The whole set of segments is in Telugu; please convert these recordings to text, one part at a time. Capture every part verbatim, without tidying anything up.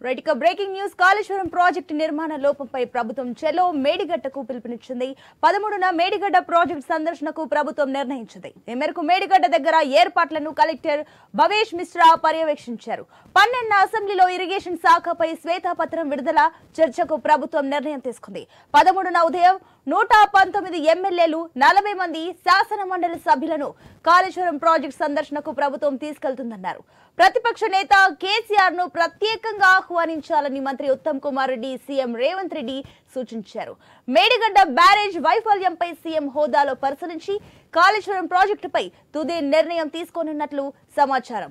రైట్ ఇక బ్రేకింగ్ న్యూస్ కాళేశ్వరం ప్రాజెక్టు నిర్మాణ లోపంపై ప్రభుత్వం చెలో మేడిగడ్డకు పిలుపునిచ్చింది. పదమూడున మేడిగడ్డ ప్రాజెక్టు సందర్శనకు ప్రభుత్వం నిర్ణయించింది. ఈ మేరకు మేడిగడ్డ దగ్గర ఏర్పాట్లను కలెక్టర్ భవేష్ మిశ్రా పర్యవేక్షించారు. పన్నెండున అసెంబ్లీలో ఇరిగేషన్ శాఖపై శ్వేతపత్రం విడుదల చర్చకు ప్రభుత్వం నిర్ణయం తీసుకుంది. పదమూడున ఉదయం నూట పంతొమ్మిది ఎమ్మెల్యేలు నలభై మంది శాసన మండలి సభ్యులను కాళేశ్వరం ప్రాజెక్టు సందర్శనకు ప్రభుత్వం తీసుకెళ్తుందన్నారు. ప్రతిపక్ష నేత కేసీఆర్ ను ప్రత్యేకంగా ఆహ్వానించాలని మంత్రి ఉత్తమ్ కుమార్ రెడ్డి సీఎం రేవంత్ రెడ్డి సూచించారు. మేడిగడ్డ బ్యారేజ్ వైఫల్యంపై సీఎం హోదాలో పరిశీలించి కాళేశ్వరం ప్రాజెక్టుపై తుది నిర్ణయం తీసుకోనున్నట్లు సమాచారం.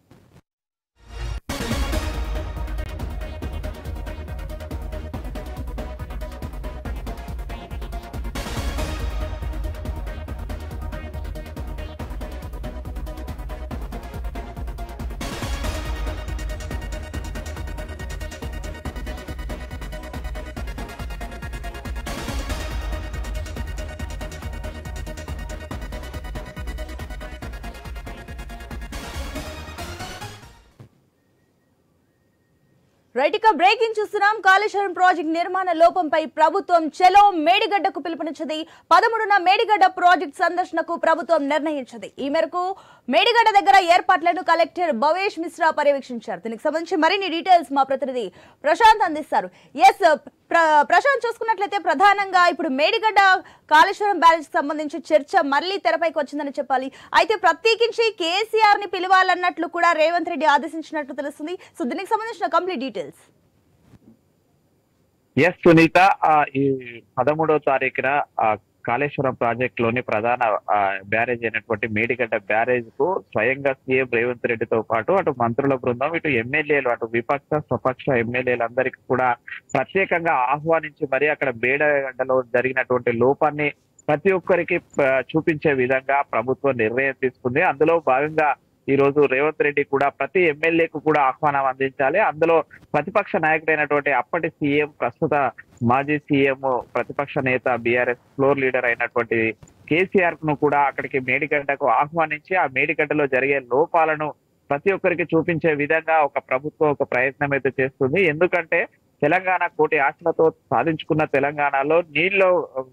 రైట్ ఇక బ్రేకింగ్ చూస్తున్నాం. కాళేశ్వరం ప్రాజెక్టు నిర్మాణ లోపంపై ప్రభుత్వం చెలో మేడిగడ్డకు పిలుపునిచ్చింది. పదమూడున మేడిగడ్డ ప్రాజెక్టు సందర్శనకు ప్రభుత్వం నిర్ణయించింది. ఈ మేరకు మేడిగడ్డ దగ్గర ఏర్పాట్లను కలెక్టర్ భవేష్ మిశ్రా పర్యవేక్షించారు. దీనికి సంబంధించి మరిన్ని డీటెయిల్స్ మా ప్రతినిధి ప్రశాంత్ అందిస్తారు. ఎస్ ప్రశాంత్, చూసుకున్నట్లయితే ప్రధానంగా ఇప్పుడు మేడిగడ్డ కాళేశ్వరం బ్యారేజ్ సంబంధించి చర్చ మళ్లీ తెరపైకి వచ్చిందని చెప్పాలి. అయితే ప్రత్యేకించి కేసీఆర్ ని పిలవాలన్నట్లు కూడా రేవంత్ రెడ్డి ఆదేశించినట్లు తెలుస్తుంది. సో దీనికి సంబంధించిన కంప్లీట్ డీటెయిల్స్. ఎస్ సునీత, ఈ పదమూడవ తారీఖున కాళేశ్వరం ప్రాజెక్ట్ లోని ప్రధాన బ్యారేజ్ అయినటువంటి మేడిగడ్డ బ్యారేజ్ కు స్వయంగా సీఎం రేవంత్ రెడ్డితో పాటు అటు మంత్రుల బృందం, ఇటు ఎమ్మెల్యేలు, అటు విపక్ష స్వపక్ష ఎమ్మెల్యేలందరికీ కూడా ప్రత్యేకంగా ఆహ్వానించి మరి అక్కడ మేడిగడ్డలో జరిగినటువంటి లోపాన్ని ప్రతి ఒక్కరికి చూపించే విధంగా ప్రభుత్వం నిర్ణయం తీసుకుంది. అందులో భాగంగా ఈ రోజు రేవంత్ రెడ్డి కూడా ప్రతి ఎమ్మెల్యేకు కూడా ఆహ్వానం అందించాలి. అందులో ప్రతిపక్ష నాయకుడైనటువంటి అప్పటి సీఎం, ప్రస్తుత మాజీ సీఎం, ప్రతిపక్ష నేత, బీఆర్ఎస్ ఫ్లోర్ లీడర్ అయినటువంటి కేసీఆర్ ను కూడా అక్కడికి మేడిగడ్డకు ఆహ్వానించి ఆ మేడిగడ్డలో జరిగే లోపాలను ప్రతి ఒక్కరికి చూపించే విధంగా ఒక ప్రభుత్వం ఒక ప్రయత్నం అయితే చేస్తుంది. ఎందుకంటే తెలంగాణ కోటి ఆశలతో సాధించుకున్న తెలంగాణలో నీళ్ళు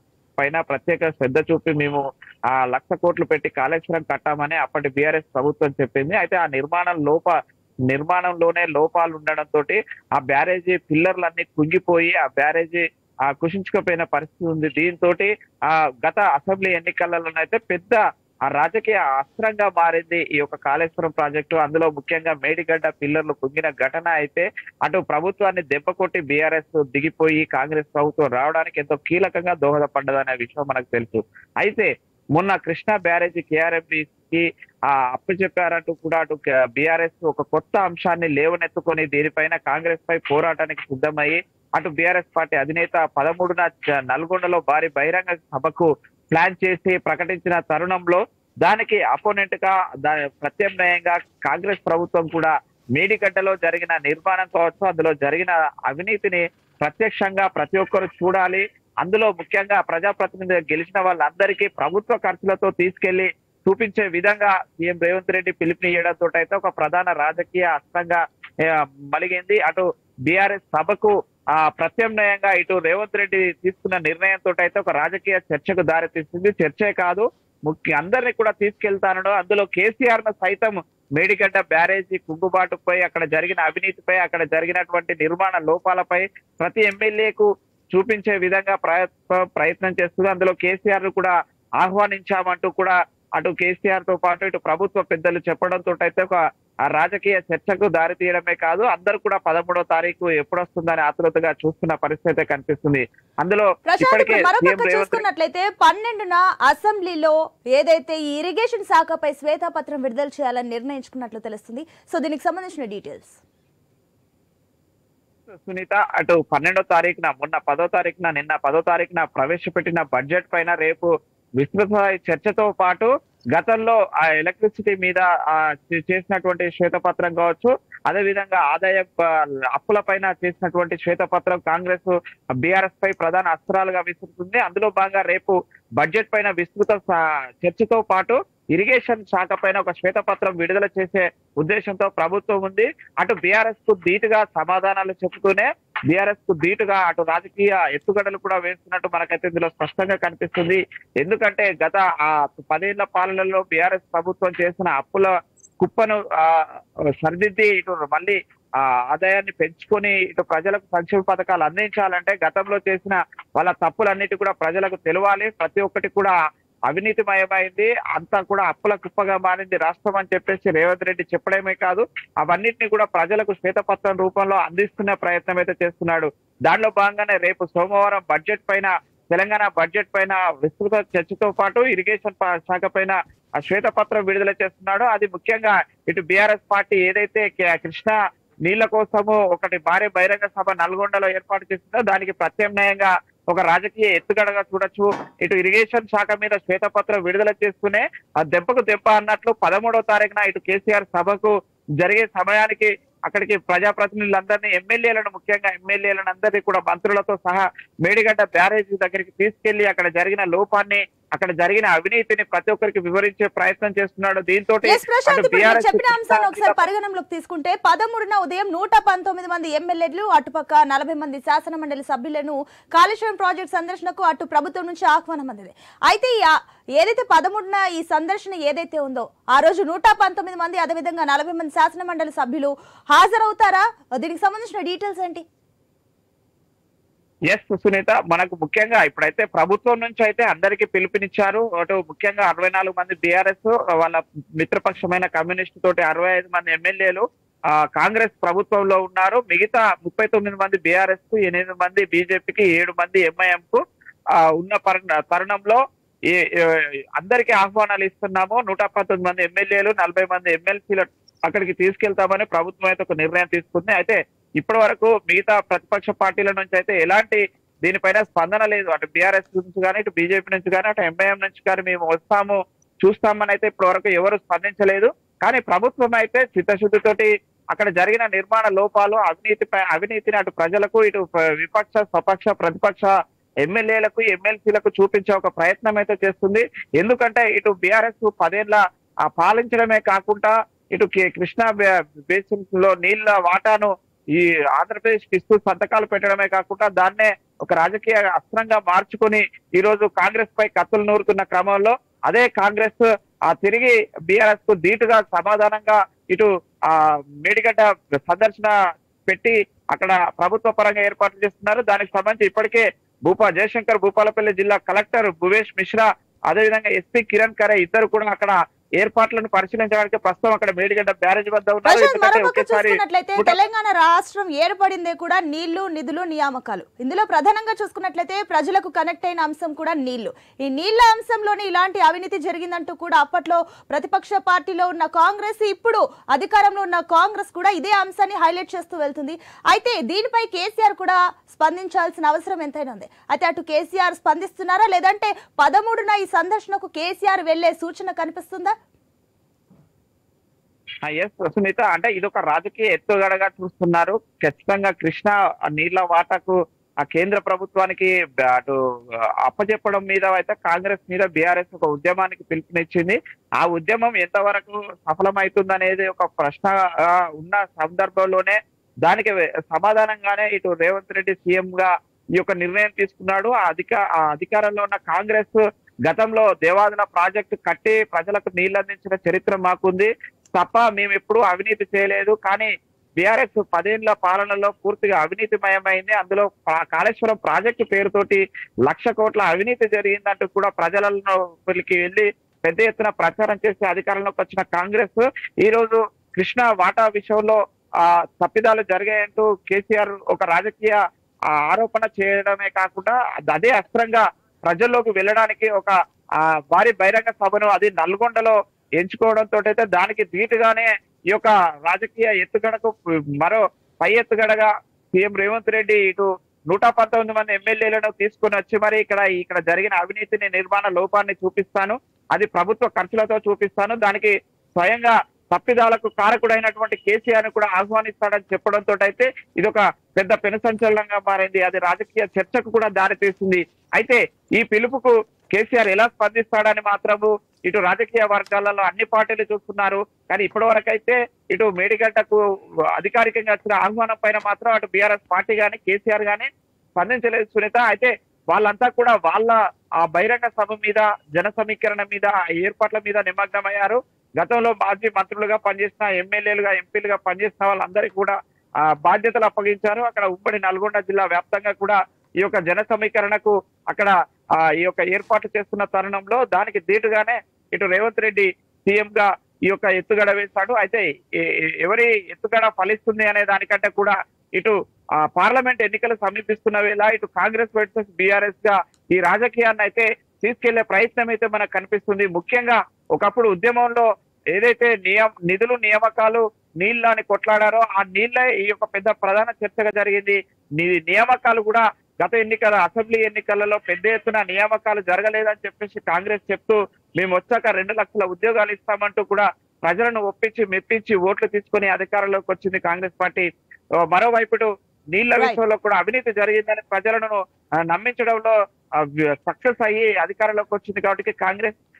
పైన ప్రత్యేక శ్రద్ధ చూపి మేము ఆ లక్ష కోట్లు పెట్టి కాళేశ్వరం కట్టామని అప్పటి బీఆర్ఎస్ ప్రభుత్వం చెప్పింది. అయితే ఆ నిర్మాణం లోప నిర్మాణంలోనే లోపాలు ఉండడంతో ఆ బ్యారేజీ పిల్లర్లన్నీ కుంగిపోయి ఆ బ్యారేజీ ఆ కుషించుకుపోయిన పరిస్థితి ఉంది. దీంతో ఆ గత అసెంబ్లీ ఎన్నికలలోనైతే పెద్ద ఆ రాజకీయ అస్త్రంగా మారింది ఈ యొక్క కాళేశ్వరం ప్రాజెక్టు. అందులో ముఖ్యంగా మేడిగడ్డ పిల్లర్లు కుంగిన ఘటన అయితే అటు ప్రభుత్వాన్ని దెబ్బ కొట్టి బీఆర్ఎస్ దిగిపోయి కాంగ్రెస్ ప్రభుత్వం రావడానికి ఎంతో కీలకంగా దోహదపడ్డదనే విషయం మనకు తెలుసు. అయితే మొన్న కృష్ణా బ్యారేజీ కేఆర్ఎంబీకి ఆ అప్పచెప్పారంటూ కూడా అటు బీఆర్ఎస్ ఒక కొత్త అంశాన్ని లేవనెత్తుకొని దీనిపైన కాంగ్రెస్ పై పోరాటానికి సిద్ధమయ్యి అటు బీఆర్ఎస్ పార్టీ అధినేత పదమూడున నల్గొండలో భారీ బహిరంగ సభకు ప్లాన్ చేసి ప్రకటించిన తరుణంలో దానికి అపోనెంట్ గా ప్రత్యామ్నాయంగా కాంగ్రెస్ ప్రభుత్వం కూడా మేడిగడ్డలో జరిగిన నిర్మాణం కావచ్చు, అందులో జరిగిన అవినీతిని ప్రత్యక్షంగా ప్రతి ఒక్కరు చూడాలి, అందులో ముఖ్యంగా ప్రజాప్రతినిధిగా గెలిచిన వాళ్ళందరికీ ప్రభుత్వ ఖర్చులతో తీసుకెళ్లి చూపించే విధంగా సీఎం రేవంత్ రెడ్డి పిలుపునియడంతో అయితే ఒక ప్రధాన రాజకీయ అస్త్రంగా మలిగింది. అటు బీఆర్ఎస్ సభకు ఆ ప్రత్యామ్నాయంగా ఇటు రేవంత్ రెడ్డి తీసుకున్న నిర్ణయంతో అయితే ఒక రాజకీయ చర్చకు దారితీస్తుంది. చర్చే కాదు, ముఖ్య అందరినీ కూడా తీసుకెళ్తానో అందులో కేసీఆర్ ను సైతం మేడిగడ్డ బ్యారేజీ కుంగుబాటుపై, అక్కడ జరిగిన అవినీతిపై, అక్కడ జరిగినటువంటి నిర్మాణ లోపాలపై ప్రతి ఎమ్మెల్యేకు చూపించే విధంగా ప్రయత్నం చేస్తుంది. అందులో కేసీఆర్ ను కూడా ఆహ్వానించామంటూ కూడా అటు కేసీఆర్ తో పాటు ఇటు ప్రభుత్వ పెద్దలు చెప్పడంతో అయితే ఒక రాజకీయ చర్చకు దారి తీయడమే కాదు, అందరూ కూడా పదమూడో తారీఖు ఎప్పుడు వస్తుందని ఆతృతగా చూస్తున్న పరిస్థితి కనిపిస్తుంది. అందులో చూసుకున్నట్లయితే పన్నెండున అసెంబ్లీలో ఏదైతే ఈ ఇరిగేషన్ శాఖపై శ్వేతపత్రం విడుదల చేయాలని నిర్ణయించుకున్నట్లు తెలుస్తుంది. సో దీనికి సంబంధించిన డీటెయిల్స్. సునీత, అటు పన్నెండో తారీఖున మొన్న పదో తారీఖున నిన్న పదో తారీఖున ప్రవేశపెట్టిన బడ్జెట్ పైన రేపు విస్తృత చర్చతో పాటు గతంలో ఆ ఎలక్ట్రిసిటీ మీద చేసినటువంటి శ్వేతపత్రం కావచ్చు, అదే విధంగా ఆదాయ అప్పుల పైన చేసినటువంటి శ్వేతపత్రం కాంగ్రెస్ బీఆర్ఎస్ పై ప్రధాన అస్త్రాలుగా విసురుతుంది. అందులో భాగంగా రేపు బడ్జెట్ పైన విస్తృత చర్చతో పాటు ఇరిగేషన్ శాఖ పైన ఒక శ్వేతపత్రం విడుదల చేసే ఉద్దేశంతో ప్రభుత్వం ఉంది. అటు బీఆర్ఎస్ కు ధీటుగా సమాధానాలు చెబుతూనే బీఆర్ఎస్ కు ధీటుగా అటు రాజకీయ ఎత్తుగడలు కూడా వేస్తున్నట్టు మనకైతే ఇందులో స్పష్టంగా కనిపిస్తుంది. ఎందుకంటే గత ఆ పదేళ్ల పాలనలో బీఆర్ఎస్ ప్రభుత్వం చేసిన అప్పుల కుప్పను ఆ సరిదిద్ది ఇటు మళ్ళీ ఆ ఆదాయాన్ని పెంచుకొని ఇటు ప్రజలకు సంక్షేమ పథకాలు అందించాలంటే గతంలో చేసిన వాళ్ళ తప్పులన్నిటి కూడా ప్రజలకు తెలవాలి. ప్రతి ఒక్కటి కూడా అవినీతిమయమైంది, అంతా కూడా అప్పుల కుప్పగా మారింది రాష్ట్రం అని చెప్పేసి రేవంత్ రెడ్డి చెప్పడమే కాదు, అవన్నిటిని కూడా ప్రజలకు శ్వేతపత్రం రూపంలో అందిస్తున్న ప్రయత్నం అయితే చేస్తున్నాడు. దానిలో భాగంగానే రేపు సోమవారం బడ్జెట్ పైన తెలంగాణ బడ్జెట్ పైన విస్తృత చర్చతో పాటు ఇరిగేషన్ శాఖ పైన ఆ శ్వేతపత్రం విడుదల చేస్తున్నాడు. అది ముఖ్యంగా ఇటు బీఆర్ఎస్ పార్టీ ఏదైతే కృష్ణా నీళ్ల కోసము ఒకటి భారీ బహిరంగ సభ నల్గొండలో ఏర్పాటు చేసిందో దానికి ప్రత్యామ్నాయంగా ఒక రాజకీయ ఎత్తుగడగా చూడొచ్చు. ఇటు ఇరిగేషన్ శాఖ మీద శ్వేతపత్రం విడుదల చేస్తూనే ఆ దెబ్బకు దెబ్బ అన్నట్లు పదమూడవ తారీఖున ఇటు కేసీఆర్ సభకు జరిగే సమయానికి అక్కడికి ప్రజాప్రతినిధులందరినీ ఎమ్మెల్యేలను ముఖ్యంగా ఎమ్మెల్యేలను అందరినీ కూడా మంత్రులతో సహా మేడిగడ్డ బ్యారేజీ దగ్గరికి తీసుకెళ్లి అక్కడ జరిగిన లోపాన్ని అక్కడ జరిగిన అవినీతిని ప్రతి ఒక్కరికి వివరించే ప్రయత్నం చేస్తున్నాడు. దీంతో చెప్పిన అంశాన్ని ఒకసారి పరిగణనలోకి తీసుకుంటే పదమూడున ఉదయం నూట పంతొమ్మిది మంది ఎమ్మెల్యేలు అటుపక్క నలభై మంది శాసన మండలి సభ్యులను కాళేశ్వరం ప్రాజెక్టు సందర్శనకు అటు ప్రభుత్వం నుంచి ఆహ్వానం అందింది. అయితే ఏదైతే పదమూడున ఈ సందర్శన ఏదైతే ఉందో ఆ రోజు నూట పంతొమ్మిది మంది అదేవిధంగా నలభై మంది శాసన మండలి సభ్యులు హాజరవుతారా? దీనికి సంబంధించిన డీటెయిల్స్ ఏంటి? ఎస్ సునీత, మనకు ముఖ్యంగా ఇప్పుడైతే ప్రభుత్వం నుంచి అయితే అందరికీ పిలుపునిచ్చారు. అటు ముఖ్యంగా అరవై నాలుగు మంది బీఆర్ఎస్ వాళ్ళ మిత్రపక్షమైన కమ్యూనిస్ట్ తోటి అరవై ఐదు మంది ఎమ్మెల్యేలు ఆ కాంగ్రెస్ ప్రభుత్వంలో ఉన్నారు. మిగతా ముప్పై తొమ్మిది మంది బీఆర్ఎస్ కు, ఎనిమిది మంది బీజేపీకి, ఏడు మంది ఎంఐఎం కు ఆ ఉన్న తరుణంలో ఈ అందరికీ ఆహ్వానాలు ఇస్తున్నాము. నూట పంతొమ్మిది మంది ఎమ్మెల్యేలు, నలభై మంది ఎమ్మెల్సీలు అక్కడికి తీసుకెళ్తామని ప్రభుత్వం అయితే ఒక నిర్ణయం తీసుకుంది. అయితే ఇప్పటి వరకు మిగతా ప్రతిపక్ష పార్టీల నుంచి అయితే ఎలాంటి దీనిపైన స్పందన లేదు. అటు బీఆర్ఎస్ నుంచి కానీ, ఇటు బీజేపీ నుంచి కానీ, అటు ఎంఐఎం నుంచి కానీ మేము వస్తాము చూస్తామని అయితే ఇప్పటి వరకు ఎవరు స్పందించలేదు. కానీ ప్రభుత్వం అయితే చిత్తశుద్ధితోటి అక్కడ జరిగిన నిర్మాణ లోపాలు, అవినీతిపై అవినీతిని అటు ప్రజలకు, ఇటు విపక్ష స్వపక్ష ప్రతిపక్ష ఎమ్మెల్యేలకు, ఎమ్మెల్సీలకు చూపించే ఒక ప్రయత్నం అయితే చేస్తుంది. ఎందుకంటే ఇటు బీఆర్ఎస్ పదేళ్ల ఆ పాలించడమే కాకుండా ఇటు కృష్ణా బేసిన్ లో నీళ్ల వాటాను ఈ ఆంధ్రప్రదేశ్ కి ఇస్తూ సంతకాలు పెట్టడమే కాకుండా దాన్నే ఒక రాజకీయ అస్త్రంగా మార్చుకొని ఈ రోజు కాంగ్రెస్ పై కత్తులు నూరుతున్న క్రమంలో అదే కాంగ్రెస్ ఆ తిరిగి బీఆర్ఎస్ కు ధీటుగా సమాధానంగా ఇటు ఆ మేడిగడ్డ సందర్శన పెట్టి అక్కడ ప్రభుత్వ పరంగా ఏర్పాట్లు చేస్తున్నారు. దానికి సంబంధించి ఇప్పటికే భూపా జయశంకర్ భూపాలపల్లి జిల్లా కలెక్టర్ భువేష్ మిశ్రా అదేవిధంగా ఎస్పీ కిరణ్ ఖరే ఇద్దరు కూడా అక్కడ ఏర్పాట్లను పరిశీలించడానికి ప్రస్తుతం అక్కడ మేడిగడ్డ బ్యారేజ్ వద్ద ఉన్నారు. తెలంగాణ రాష్ట్రం ఏర్పడిందే కూడా నీళ్లు, నిధులు, నియామకాలు. ఇందులో ప్రధానంగా చూసుకున్నట్లయితే ప్రజలకు కనెక్ట్ అయిన అంశం కూడా నీళ్లు. ఈ నీళ్ల అంశంలోనే ఇలాంటి అవినీతి జరిగిందంటూ కూడా అప్పట్లో ప్రతిపక్ష పార్టీలో ఉన్న కాంగ్రెస్, ఇప్పుడు అధికారంలో ఉన్న కాంగ్రెస్ కూడా ఇదే అంశాన్ని హైలైట్ చేస్తూ వెళ్తుంది. అయితే దీనిపై కేసీఆర్ కూడా స్పందించాల్సిన అవసరం ఎంతైనా ఉంది. అయితే అటు కేసీఆర్ స్పందిస్తున్నారా, లేదంటే పదమూడున ఈ సందర్శనకు కేసీఆర్ వెళ్లే సూచన కనిపిస్తుందా? ఎస్ సునీత, అంటే ఇది ఒక రాజకీయ ఎత్తుగడగా చూస్తున్నారు. ఖచ్చితంగా కృష్ణా నీళ్ల వాటాకు ఆ కేంద్ర ప్రభుత్వానికి అటు అప్పచెప్పడం మీద అయితే కాంగ్రెస్ మీద బీఆర్ఎస్ ఒక ఉద్యమానికి పిలుపునిచ్చింది. ఆ ఉద్యమం ఎంతవరకు సఫలమవుతుందనేది ఒక ప్రశ్న ఉన్న సందర్భంలోనే దానికి సమాధానంగానే ఇటు రేవంత్ రెడ్డి సీఎం గా ఈ యొక్క నిర్ణయం తీసుకున్నాడు. ఆ అధిక ఆ అధికారంలో ఉన్న కాంగ్రెస్ గతంలో దేవాదుల ప్రాజెక్టు కట్టి ప్రజలకు నీళ్లు అందించిన చరిత్ర మాకుంది తప్ప మేము ఎప్పుడూ అవినీతి చేయలేదు. కానీ బీఆర్ఎస్ పదేళ్ల పాలనలో పూర్తిగా అవినీతిమయమైంది. అందులో కాళేశ్వరం ప్రాజెక్టు పేరుతోటి లక్ష కోట్ల అవినీతి జరిగిందంటూ కూడా ప్రజలకి వెళ్ళి పెద్ద ఎత్తున ప్రచారం చేసి అధికారంలోకి వచ్చిన కాంగ్రెస్ ఈ రోజు కృష్ణా వాటా విషయంలో ఆ తప్పిదాలు జరిగాయంటూ కేసీఆర్ ఒక రాజకీయ ఆరోపణ చేయడమే కాకుండా అదే అస్త్రంగా ప్రజల్లోకి వెళ్ళడానికి ఒక ఆ భారీ బహిరంగ సభను అది నల్గొండలో ఎంచుకోవడంతో అయితే దానికి ధీటుగానే ఈ యొక్క రాజకీయ ఎత్తుగడకు మరో పై ఎత్తుగడగా సీఎం రేవంత్ రెడ్డి ఇటు నూట పంతొమ్మిది మంది ఎమ్మెల్యేలను తీసుకుని వచ్చి మరి ఇక్కడ ఇక్కడ జరిగిన అవినీతిని, నిర్మాణ లోపాన్ని చూపిస్తాను, అది ప్రభుత్వ ఖర్చులతో చూపిస్తాను, దానికి స్వయంగా తప్పిదాలకు కారకుడైనటువంటి కేసీఆర్ ను కూడా ఆహ్వానిస్తాడని చెప్పడంతో అయితే ఇది ఒక పెద్ద పెను సంచలనంగా మారింది. అది రాజకీయ చర్చకు కూడా దారి తీస్తుంది. అయితే ఈ పిలుపుకు కేసీఆర్ ఎలా స్పందిస్తాడని మాత్రము ఇటు రాజకీయ వర్గాలలో అన్ని పార్టీలు చూస్తున్నారు. కానీ ఇప్పటి వరకు అయితే ఇటు మేడిగడ్డకు అధికారికంగా వచ్చిన ఆహ్వానం పైన మాత్రం అటు బీఆర్ఎస్ పార్టీ గాని కేసీఆర్ గాని స్పందించలేదు సునీత. అయితే వాళ్ళంతా కూడా వాళ్ళ ఆ బహిరంగ సభ మీద జన సమీకరణ మీద ఆ ఏర్పాట్ల మీద నిమగ్నమయ్యారు. గతంలో మాజీ మంత్రులుగా పనిచేసిన ఎమ్మెల్యేలుగా ఎంపీలుగా పనిచేసిన వాళ్ళందరికీ కూడా ఆ బాధ్యతలు అప్పగించారు. అక్కడ ఉమ్మడి నల్గొండ జిల్లా వ్యాప్తంగా కూడా ఈ యొక్క జన సమీకరణకు అక్కడ ఆ ఈ యొక్క ఏర్పాటు చేస్తున్న తరుణంలో దానికి దీటుగానే ఇటు రేవంత్ రెడ్డి సీఎం గా ఈ యొక్క ఎత్తుగడ వేశాడు. అయితే ఎవరి ఎత్తుగడ ఫలిస్తుంది అనే దానికంటే కూడా ఇటు ఆ పార్లమెంట్ ఎన్నికలు సమీపిస్తున్న వేళ ఇటు కాంగ్రెస్ వర్సెస్ బీఆర్ఎస్ గా ఈ రాజకీయాన్ని అయితే తీసుకెళ్లే ప్రయత్నం అయితే మనకు కనిపిస్తుంది. ముఖ్యంగా ఒకప్పుడు ఉద్యమంలో ఏదైతే నియమ నిధులు నియామకాలు నీళ్ళని కొట్లాడారో ఆ నీళ్ళే ఈ యొక్క పెద్ద ప్రధాన చర్చగా జరిగింది. నియామకాలు కూడా గత ఎన్నికల అసెంబ్లీ ఎన్నికలలో పెద్ద ఎత్తున నియామకాలు జరగలేదని చెప్పేసి కాంగ్రెస్ చెప్తూ మేము వచ్చాక రెండు లక్షల ఉద్యోగాలు ఇస్తామంటూ కూడా ప్రజలను ఒప్పించి మెప్పించి ఓట్లు తీసుకుని అధికారంలోకి వచ్చింది కాంగ్రెస్ పార్టీ. మరోవైపు నీళ్ల విషయంలో కూడా అవినీతి జరిగిందని ప్రజలను నమ్మించడంలో సక్సెస్ అయ్యి అధికారంలోకి వచ్చింది. కాబట్టి కాంగ్రెస్